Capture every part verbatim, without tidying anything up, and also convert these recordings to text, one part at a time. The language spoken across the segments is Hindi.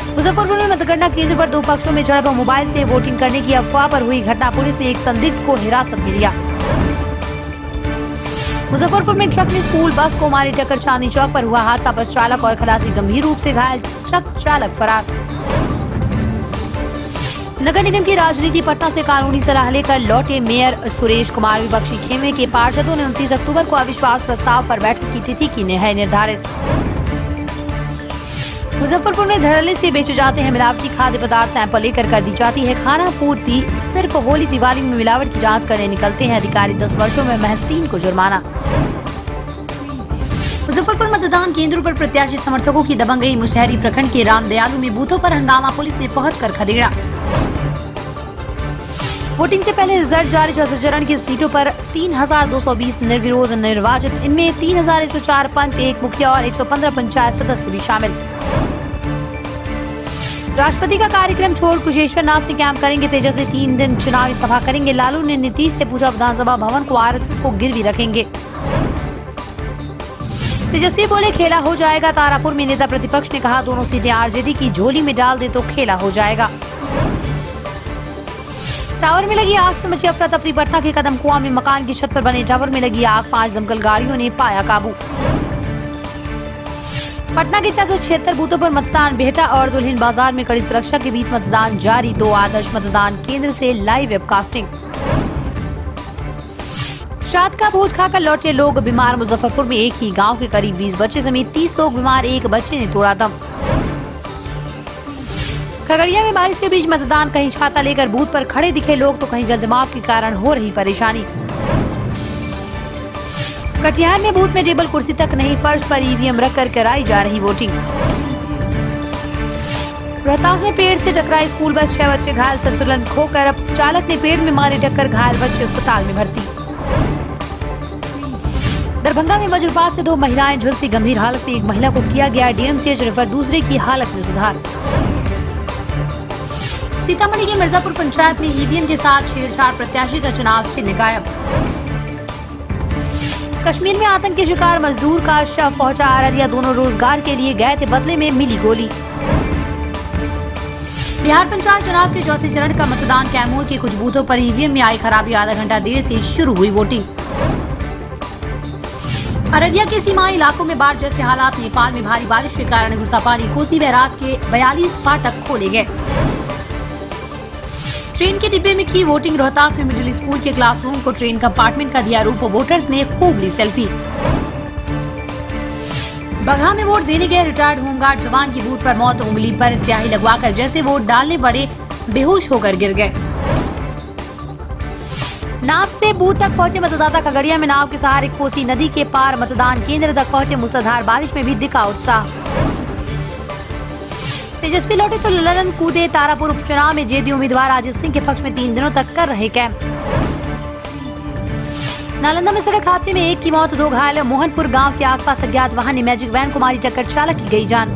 मुजफ्फरपुर में मतगणना केंद्र पर दो पक्षों में झड़प, मोबाइल से वोटिंग करने की अफवाह पर हुई घटना। पुलिस ने एक संदिग्ध को हिरासत में लिया। मुजफ्फरपुर में ट्रक ने स्कूल बस को मारी टक्कर, चांदनी चौक पर हुआ हादसा। बस चालक और खलासी गंभीर रूप से घायल, ट्रक चालक फरार। नगर निगम की राजनीति, पटना से कानूनी सलाह लेकर लौटे मेयर सुरेश कुमार। विपक्षी खेमे के पार्षदों ने उनतीस अक्टूबर को अविश्वास प्रस्ताव पर बैठक की तिथि की है निर्धारित। मुजफ्फरपुर में धड़ल्ले से बेचे जाते हैं मिलावटी खाद्य पदार्थ, सैंपल लेकर कर दी जाती है खाना पूर्ति। सिर्फ होली दिवाली में मिलावट की जांच करने निकलते हैं अधिकारी, दस वर्षों में महज तीन को जुर्माना। मुजफ्फरपुर मतदान केंद्रों पर प्रत्याशी समर्थकों की दबंगई। मुशहरी प्रखंड के रामदयालु में बूथों पर हंगामा, पुलिस ने पहुंचकर खदेड़ा। वोटिंग से पहले रिजल्ट जारी, चौथे चरण की सीटों पर तीन हजार दो सौ बीस निर्विरोध निर्वाचित। इनमें तीन हजार एक सौ चार पंच, एक मुखिया और एक सौ पंद्रह पंचायत सदस्य भी शामिल। राष्ट्रपति का कार्यक्रम छोड़ कुशेश्वर नाथ में कैंप करेंगे तेजस्वी, तीन दिन चुनावी सभा करेंगे। लालू ने नीतीश से पूछा विधानसभा भवन को आरएसएस को गिरवी रखेंगे। तेजस्वी बोले खेला हो जाएगा। तारापुर में नेता प्रतिपक्ष ने कहा दोनों सीटें आरजेडी की झोली में डाल दे तो खेला हो जाएगा। टावर में लगी आग से मची अफरा तफरी, पटना के कदम कुआं में मकान की छत पर बने टावर में लगी आग, पांच दमकल गाड़ियों ने पाया काबू। पटना के चार सौ छिहत्तर बूथों पर मतदान, बेहटा और दुल्हिन बाजार में कड़ी सुरक्षा के बीच मतदान जारी। दो आदर्श मतदान केंद्र से लाइव वेबकास्टिंग। श्राद्ध का भोज खाकर लौटे लोग बीमार, मुजफ्फरपुर में एक ही गांव के करीब बीस बच्चे समेत तीस लोग बीमार, एक बच्चे ने तोड़ा दम। खगड़िया में बारिश के बीच मतदान, कहीं छाता लेकर बूथ पर खड़े दिखे लोग तो कहीं जलजमाव के कारण हो रही परेशानी। कटिहार में बूथ में टेबल कुर्सी तक नहीं, फर्श पर ईवीएम रखकर कराई जा रही वोटिंग। रोहतास में पेड़ से टकराई स्कूल बस, छह बच्चे घायल, संतुलन खोकर अब चालक ने पेड़ में मारे टक्कर, घायल बच्चे अस्पताल में भर्ती। दरभंगा में वज्रपात से दो महिलाएं झुलसी, गंभीर हालत में एक महिला को किया गया डीएमसीएच रेफर, दूसरे की हालत में सुधार। सीतामढ़ी के मिर्जापुर पंचायत में ईवीएम के साथ छेड़छाड़, प्रत्याशी का चुनाव चिन्ह गायब। कश्मीर में आतंक के शिकार मजदूर का शव पहुंचा अररिया, दोनों रोजगार के लिए गए थे, बदले में मिली गोली। बिहार पंचायत चुनाव के चौथे चरण का मतदान, कैमूर के कुछ बूथों पर ईवीएम में आई खराबी, आधा घंटा देर से शुरू हुई वोटिंग। अररिया के सीमाई इलाकों में बाढ़ जैसे हालात, नेपाल में भारी बारिश के कारण घुसा पानी, कोसी बैराज के बयालीस फाटक खोले गए। ट्रेन के डिब्बे में की वोटिंग, रोहतास में मिडिल स्कूल के क्लासरूम को ट्रेन कंपार्टमेंट का दिया रूप, वोटर्स ने खूब ली सेल्फी। बगहा में वोट देने गए रिटायर्ड होमगार्ड जवान की बूथ पर मौत, उंगली पर स्याही लगवाकर जैसे वोट डालने बड़े बेहोश होकर गिर गए। नाव से बूथ तक पहुंचे मतदाता, खगड़िया में नाव के सहारे कोसी नदी के पार मतदान केंद्र तक पहुंचे, मुसलधार बारिश में भी दिखा उत्साह। तेजस्वी लौटे तो ललन कूदे, तारापुर उपचुनाव में जेडीयू उम्मीदवार राजीव सिंह के पक्ष में तीन दिनों तक कर रहे कैंप। नालंदा में सड़क हादसे में एक की मौत, दो घायल, मोहनपुर गांव के आसपास अज्ञात वाहन ने मैजिक वैन को मारी टक्कर, चालक की गई जान।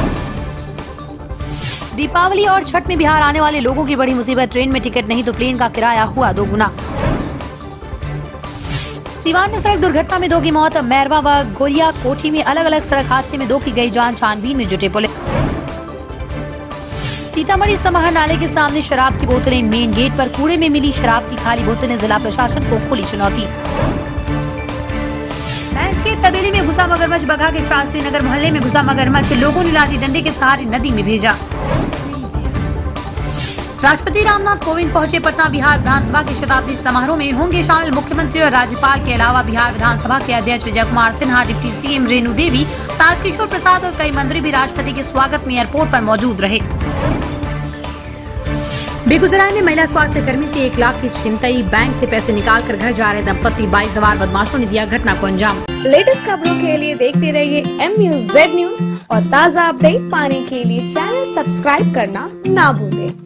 दीपावली और छठ में बिहार आने वाले लोगों की बड़ी मुसीबत, ट्रेन में टिकट नहीं तो प्लेन का किराया हुआ दोगुना। सिवान में सड़क दुर्घटना में दो की मौत, मैरवा व गोरिया कोठी में अलग अलग सड़क हादसे में दो की गई जान, छानबीन में जुटे पुलिस। सीतामढ़ी समाहर नाले के सामने शराब की बोतलें, मेन गेट पर कूड़े में मिली शराब की खाली बोतलें, जिला प्रशासन को खुली चुनौती। भैंस के तबेले में घुसा मगरमच्छ, बगहा के शास्त्री नगर मोहल्ले में घुसा मगरमच्छ, लोगों ने लाठी डंडे के सहारे नदी में भेजा। राष्ट्रपति रामनाथ कोविंद पहुंचे पटना, बिहार विधानसभा के शताब्दी समारोह में होंगे शामिल मुख्यमंत्री और राज्यपाल के अलावा बिहार विधानसभा के अध्यक्ष विजय कुमार सिन्हा, डिप्टी सीएम रेणु देवी, तारकिशोर प्रसाद और कई मंत्री भी राष्ट्रपति के स्वागत में एयरपोर्ट पर मौजूद रहे। बेगूसराय में महिला स्वास्थ्य कर्मी से एक लाख की छिनतई, बैंक से पैसे निकालकर घर जा रहे दंपति, बाइक सवार बदमाशों ने दिया घटना को अंजाम। लेटेस्ट खबरों के लिए देखते रहिए एम न्यूज़ जेड न्यूज़ और ताज़ा अपडेट पाने के लिए चैनल सब्सक्राइब करना ना भूलें।